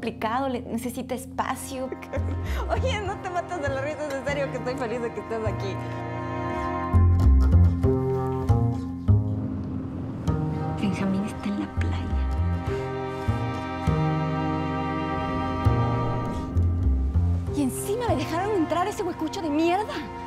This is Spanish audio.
complicado, necesita espacio. Oye, no te matas de la risa, es en serio que estoy feliz de que estés aquí. Benjamín está en la playa. Y encima me dejaron entrar ese huecucho de mierda.